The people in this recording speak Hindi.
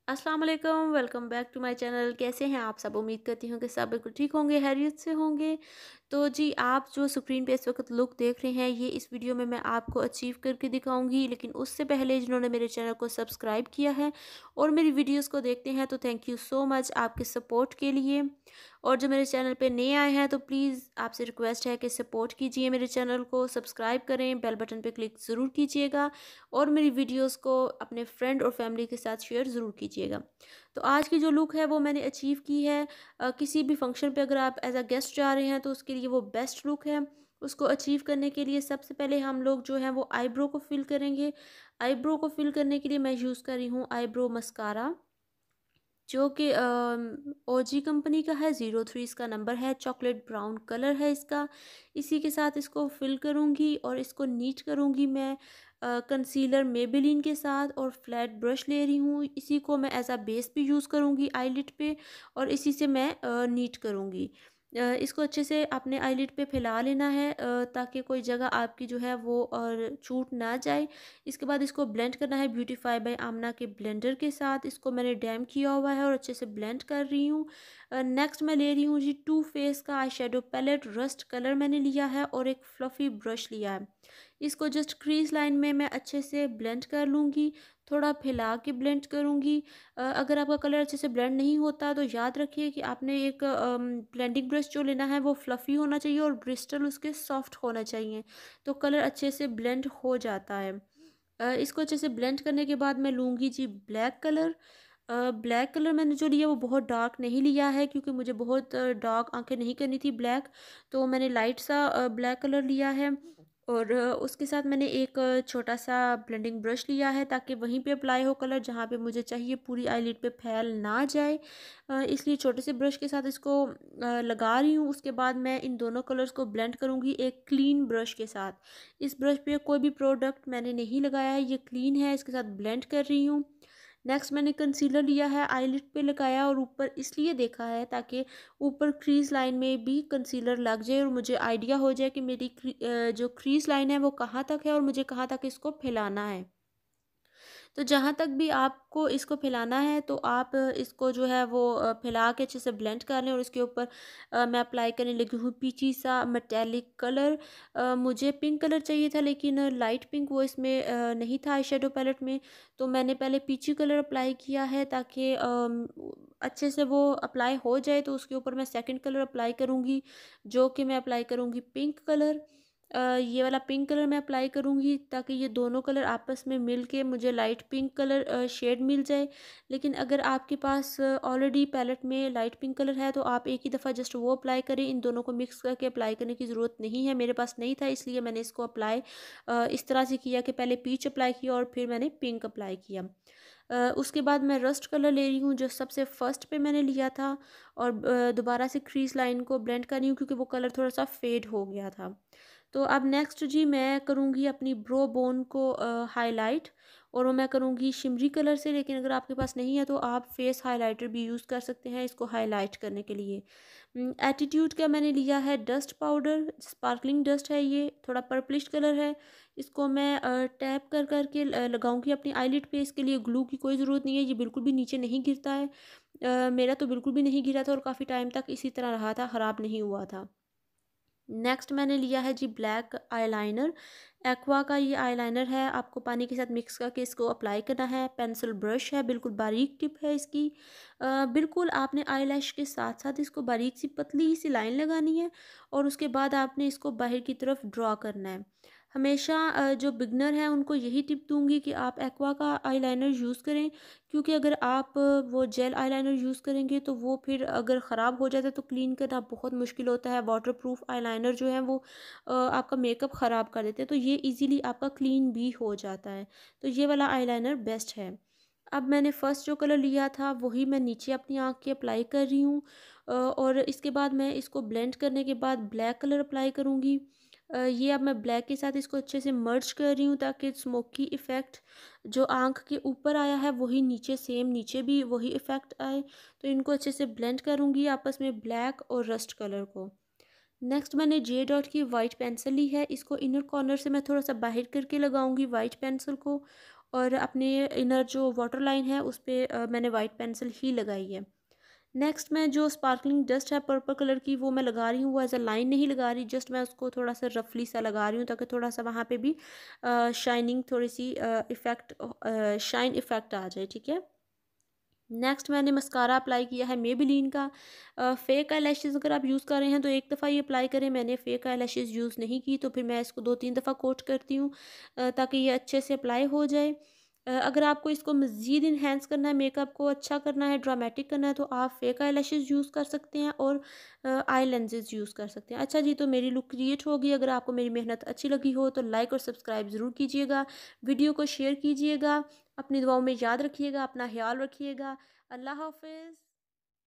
अस्सलाम वालेकुम, welcome back to my channel. कैसे हैं आप सब? उम्मीद करती हूँ कि सब बिल्कुल ठीक होंगे, खैरियत से होंगे। तो जी, आप जो स्क्रीन पे इस वक्त लुक देख रहे हैं, ये इस वीडियो में मैं आपको अचीव करके दिखाऊंगी। लेकिन उससे पहले जिन्होंने मेरे चैनल को सब्सक्राइब किया है और मेरी वीडियोस को देखते हैं, तो थैंक यू सो मच आपके सपोर्ट के लिए। और जो मेरे चैनल पे नए आए हैं, तो प्लीज़ आपसे रिक्वेस्ट है कि सपोर्ट कीजिए, मेरे चैनल को सब्सक्राइब करें, बेल बटन पे क्लिक ज़रूर कीजिएगा और मेरी वीडियोस को अपने फ्रेंड और फैमिली के साथ शेयर ज़रूर कीजिएगा। तो आज की जो लुक है वो मैंने अचीव की है। किसी भी फंक्शन पे अगर आप एज अ गेस्ट जा रहे हैं तो उसके लिए वो बेस्ट लुक है। उसको अचीव करने के लिए सबसे पहले हम लोग जो है वो आईब्रो को फिल करेंगे। आईब्रो को फिल करने के लिए मैं यूज़ कर रही हूँ आईब्रो मस्कारा, जो कि ओजी कंपनी का है। 03 इसका नंबर है, चॉकलेट ब्राउन कलर है इसका। इसी के साथ इसको फिल करूँगी और इसको नीट करूँगी मैं कंसीलर मेबेलिन के साथ, और फ्लैट ब्रश ले रही हूँ। इसी को मैं एज अ बेस भी यूज़ करूँगी आईलिड पे, और इसी से मैं नीट करूँगी। इसको अच्छे से अपने आईलिड पे फैला लेना है ताकि कोई जगह आपकी जो है वो और छूट ना जाए। इसके बाद इसको ब्लेंड करना है ब्यूटीफाई बाय आमना के ब्लेंडर के साथ। इसको मैंने डैम किया हुआ है और अच्छे से ब्लेंड कर रही हूँ। नेक्स्ट मैं ले रही हूँ जी टू फेस का eye shadow palette, rust colour मैंने लिया है और एक फ्लफ़ी ब्रश लिया है। इसको जस्ट क्रीज लाइन में मैं अच्छे से ब्लेंड कर लूँगी, थोड़ा फैला के ब्लेंड करूँगी। अगर आपका कलर अच्छे से ब्लेंड नहीं होता तो याद रखिए कि आपने एक ब्लेंडिंग ब्रश जो लेना है वो फ्लफ़ी होना चाहिए और ब्रिस्टल उसके सॉफ्ट होना चाहिए, तो कलर अच्छे से ब्लेंड हो जाता है। इसको अच्छे से ब्लेंड करने के बाद मैं लूँगी जी ब्लैक कलर। ब्लैक कलर मैंने जो लिया वो बहुत डार्क नहीं लिया है, क्योंकि मुझे बहुत डार्क आंखें नहीं करनी थी ब्लैक, तो मैंने लाइट सा ब्लैक कलर लिया है। और उसके साथ मैंने एक छोटा सा ब्लेंडिंग ब्रश लिया है ताकि वहीं पे अप्लाई हो कलर जहाँ पे मुझे चाहिए, पूरी आईलिड पे फैल ना जाए। इसलिए छोटे से ब्रश के साथ इसको लगा रही हूँ। उसके बाद मैं इन दोनों कलर्स को ब्लेंड करूँगी एक क्लीन ब्रश के साथ। इस ब्रश पे कोई भी प्रोडक्ट मैंने नहीं लगाया है, ये क्लीन है, इसके साथ ब्लेंड कर रही हूँ। नेक्स्ट मैंने कंसीलर लिया है, आईलिड पे लगाया और ऊपर इसलिए देखा है ताकि ऊपर क्रीज लाइन में भी कंसीलर लग जाए और मुझे आइडिया हो जाए कि मेरी जो क्रीज लाइन है वो कहाँ तक है और मुझे कहाँ तक इसको फैलाना है। तो जहाँ तक भी आपको इसको फैलाना है तो आप इसको जो है वो फैला के अच्छे से ब्लेंड कर लें। और इसके ऊपर मैं अप्लाई करने लगी हूँ पीची सा मेटेलिक कलर। मुझे पिंक कलर चाहिए था लेकिन लाइट पिंक वो इसमें नहीं था आई शेडो पैलेट में, तो मैंने पहले पीची कलर अप्लाई किया है ताकि अच्छे से वो अप्लाई हो जाए। तो उसके ऊपर मैं सेकंड कलर अप्लाई करूँगी, जो कि मैं अप्लाई करूँगी पिंक कलर। ये वाला पिंक कलर मैं अप्लाई करूँगी ताकि ये दोनों कलर आपस में मिल के मुझे लाइट पिंक कलर शेड मिल जाए। लेकिन अगर आपके पास ऑलरेडी पैलेट में लाइट पिंक कलर है तो आप एक ही दफ़ा जस्ट वो अप्लाई करें, इन दोनों को मिक्स करके अप्लाई करने की ज़रूरत नहीं है। मेरे पास नहीं था इसलिए मैंने इसको अप्लाई इस तरह से किया कि पहले पीच अप्लाई किया और फिर मैंने पिंक अप्लाई किया। उसके बाद मैं रस्ट कलर ले रही हूँ जो सबसे फर्स्ट पे मैंने लिया था, और दोबारा से क्रीज लाइन को ब्लेंड कर रही हूँ क्योंकि वो कलर थोड़ा सा फेड हो गया था। तो अब नेक्स्ट जी मैं करूँगी अपनी ब्रो बोन को हाईलाइट, और वो मैं करूँगी शिमरी कलर से। लेकिन अगर आपके पास नहीं है तो आप फेस हाइलाइटर भी यूज़ कर सकते हैं इसको हाईलाइट करने के लिए। एटीट्यूड का मैंने लिया है डस्ट पाउडर, स्पार्कलिंग डस्ट है, ये थोड़ा पर्पलिश कलर है। इसको मैं टैप कर कर के लगाऊंगी अपनी आईलिड पे। इसके लिए ग्लू की कोई ज़रूरत नहीं है, ये बिल्कुल भी नीचे नहीं गिरता है। मेरा तो बिल्कुल भी नहीं गिरा था और काफ़ी टाइम तक इसी तरह रहा था, ख़राब नहीं हुआ था। नेक्स्ट मैंने लिया है जी ब्लैक आईलाइनर। एक्वा का ये आईलाइनर है, आपको पानी के साथ मिक्स करके इसको अप्लाई करना है। पेंसिल ब्रश है, बिल्कुल बारीक टिप है इसकी। बिल्कुल आपने आईलैश के साथ साथ इसको बारीक सी पतली सी लाइन लगानी है और उसके बाद आपने इसको बाहर की तरफ ड्रॉ करना है। हमेशा जो बिगनर हैं उनको यही टिप दूंगी कि आप एक्वा का आईलाइनर यूज़ करें, क्योंकि अगर आप वो जेल आईलाइनर यूज़ करेंगे तो वो फिर अगर ख़राब हो जाता है तो क्लीन करना बहुत मुश्किल होता है। वाटरप्रूफ आईलाइनर जो है वो आपका मेकअप ख़राब कर देते हैं, तो ये इजीली आपका क्लीन भी हो जाता है। तो ये वाला आईलाइनर बेस्ट है। अब मैंने फ़र्स्ट जो कलर लिया था वही मैं नीचे अपनी आँख के अप्लाई कर रही हूँ। और इसके बाद मैं इसको ब्लेंड करने के बाद ब्लैक कलर अप्लाई करूँगी। ये अब मैं ब्लैक के साथ इसको अच्छे से मर्ज कर रही हूँ ताकि स्मोकी इफ़ेक्ट जो आँख के ऊपर आया है वही नीचे सेम नीचे भी वही इफ़ेक्ट आए। तो इनको अच्छे से ब्लेंड करूँगी आपस में ब्लैक और रस्ट कलर को। नेक्स्ट मैंने जे डॉट की वाइट पेंसिल ली है, इसको इनर कॉर्नर से मैं थोड़ा सा बाहर करके लगाऊंगी वाइट पेंसिल को, और अपने इनर जो वाटर लाइन है उस पे मैंने वाइट पेंसिल ही लगाई है। नेक्स्ट मैं जो स्पार्कलिंग डस्ट है पर्पल कलर की वो मैं लगा रही हूँ, वो एज अ लाइन नहीं लगा रही, जस्ट मैं उसको थोड़ा सा रफली सा लगा रही हूँ ताकि थोड़ा सा वहाँ पे भी शाइनिंग थोड़ी सी इफ़ेक्ट शाइन इफ़ेक्ट आ जाए, ठीक है। नेक्स्ट मैंने मस्कारा अप्लाई किया है मेबेलिन का। फेक आई लैशेज़ अगर आप यूज़ कर रहे हैं तो एक दफ़ा ही अप्लाई करें, मैंने फेक आई लैशेज़ यूज़ नहीं की तो फिर मैं इसको 2-3 दफ़ा कोट करती हूँ ताकि ये अच्छे से अप्लाई हो जाए। अगर आपको इसको मज़ीद इन्हेंस करना है, मेकअप को अच्छा करना है, ड्रामेटिक करना है तो आप फेक आई लैशेज़ यूज़ कर सकते हैं और आई लेंसेज़ यूज़ कर सकते हैं। अच्छा जी, तो मेरी लुक क्रिएट होगी। अगर आपको मेरी मेहनत अच्छी लगी हो तो लाइक और सब्सक्राइब ज़रूर कीजिएगा, वीडियो को शेयर कीजिएगा, अपनी दुआओं में याद रखिएगा, अपना ख़्याल रखिएगा। अल्लाह हाफ़िज़।